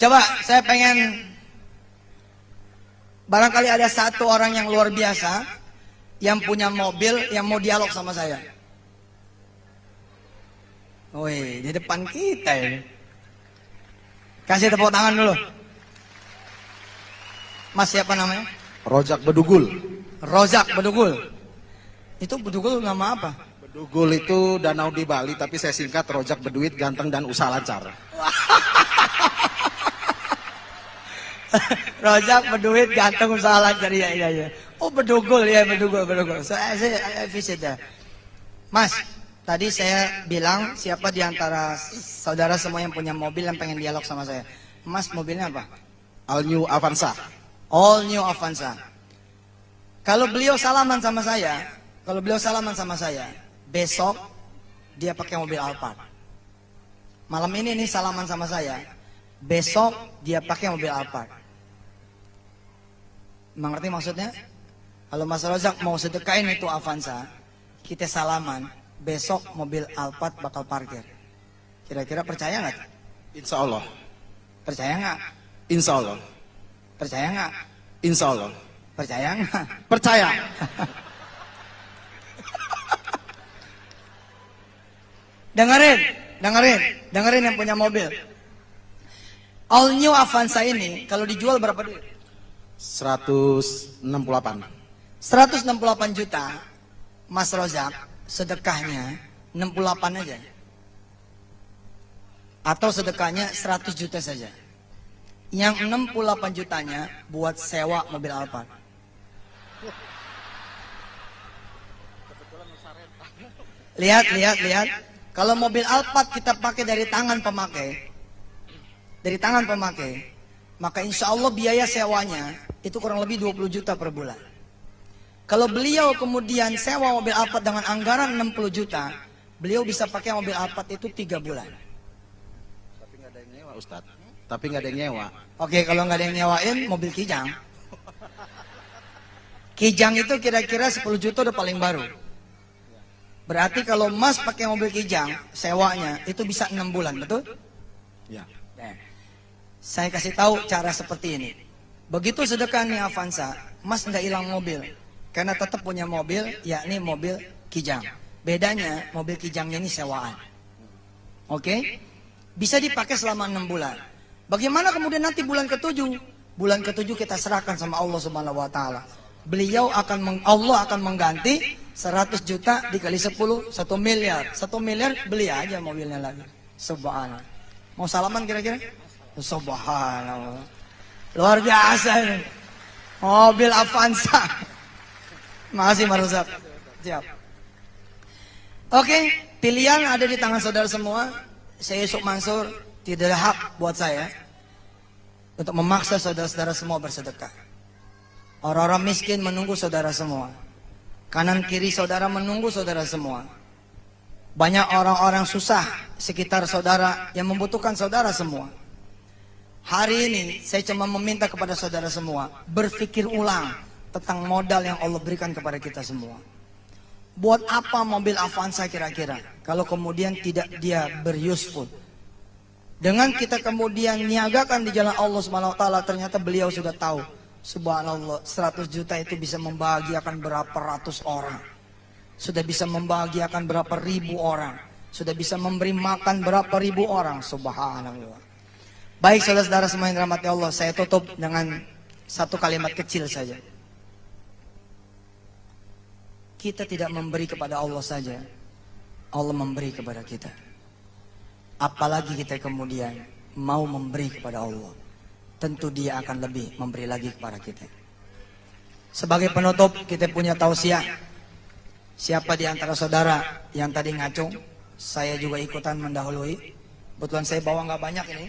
Coba saya pengen, barangkali ada satu orang yang luar biasa yang punya mobil yang mau dialog sama saya. Woi, di depan kita ini. Kasih tepuk tangan dulu. Mas siapa namanya? Rojak Bedugul. Rojak Bedugul. Itu Bedugul nama apa? Bedugul itu danau di Bali, tapi saya singkat Rojak Beduit, ganteng dan usaha lancar. Rojak Beduit, ganteng usaha lancar, ya. Oh Bedugul ya, Bedugul. Saya visit ya. Mas, tadi saya bilang siapa di antara saudara semua yang punya mobil yang pengen dialog sama saya. Mas mobilnya apa? All New Avanza. All New Avanza. Kalau beliau salaman sama saya, besok dia pakai mobil Alphard. Malam ini nih salaman sama saya, besok dia pakai mobil Alphard. Mengerti maksudnya? Kalau Mas Rojak mau sedekain itu Avanza, kita salaman, besok mobil Alphard bakal parkir. Kira-kira percaya nggak? Insya Allah. Percaya nggak? Insya Allah. Percaya nggak? Insya Allah. Percaya nggak? Percaya. Dengerin yang punya mobil. All New Avanza ini kalau dijual berapa duit? 168. 168 juta. Mas Rojak sedekahnya 68 aja. Atau sedekahnya 100 juta saja. Yang 68 jutanya buat sewa mobil Alphard. Lihat. Kalau mobil Alphard kita pakai dari tangan pemakai, maka insya Allah biaya sewanya itu kurang lebih 20 juta per bulan. Kalau beliau kemudian sewa mobil Alphard dengan anggaran 60 juta, beliau bisa pakai mobil Alphard itu 3 bulan. Tapi nggak ada yang nyewa, Ustadz. Tapi nggak ada yang nyewa. Oke, kalau nggak ada yang nyewain, mobil Kijang. Kijang itu kira-kira 10 juta udah paling baru. Berarti kalau Mas pakai mobil Kijang, sewanya itu bisa 6 bulan, betul? Ya. Saya kasih tahu cara seperti ini. Begitu sedekah nih Avanza, Mas nggak hilang mobil. Karena tetap punya mobil, yakni mobil Kijang. Bedanya, mobil Kijangnya ini sewaan. Oke? Bisa dipakai selama 6 bulan. Bagaimana kemudian nanti bulan ke-7? Bulan ke-7 kita serahkan sama Allah Subhanahu wa taala. Allah akan mengganti 100 juta dikali 10, 1 miliar. 1 miliar beli aja mobilnya lagi. Subhanallah. Mau salaman kira-kira? Subhanallah. Luar biasa ini. Mobil Avanza. Makasih Mas Rojak. Siap. Oke, pilihan ada di tangan saudara semua. Saya Yusuf Mansur, tidak ada hak buat saya untuk memaksa saudara-saudara semua bersedekah. Orang-orang miskin menunggu saudara semua. Kanan kiri saudara menunggu saudara semua. Banyak orang-orang susah sekitar saudara yang membutuhkan saudara semua. Hari ini saya cuma meminta kepada saudara semua, berpikir ulang tentang modal yang Allah berikan kepada kita semua. Buat apa mobil Avanza kira-kira kalau kemudian tidak dia beruseful? Dengan kita kemudian niagakan di jalan Allah Subhanahu wa taala, ternyata beliau sudah tahu. Subhanallah, 100 juta itu bisa membahagiakan berapa ratus orang. Sudah bisa membahagiakan berapa ribu orang. Sudah bisa memberi makan berapa ribu orang. Subhanallah. Baik saudara-saudara semua yang dirahmati Allah, saya tutup dengan satu kalimat kecil saja. Kita tidak memberi kepada Allah saja, Allah memberi kepada kita. Apalagi kita kemudian mau memberi kepada Allah, tentu Dia akan lebih memberi lagi kepada kita. Sebagai penutup, kita punya tausiah. Siapa di antara saudara yang tadi ngacung, saya juga ikutan mendahului. Kebetulan saya bawa nggak banyak ini.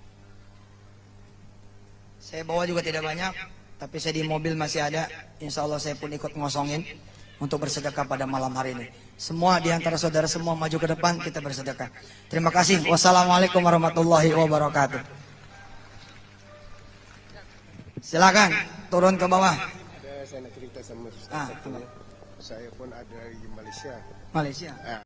Saya bawa juga tidak banyak, tapi saya di mobil masih ada. Insya Allah saya pun ikut ngosongin untuk bersedekah pada malam hari ini. Semua di antara saudara semua maju ke depan, kita bersedekah. Terima kasih. Wassalamualaikum warahmatullahi wabarakatuh. Silakan turun ke bawah. Ada saya nak cerita sama Ustaz. Saya pun ada di Malaysia. Malaysia.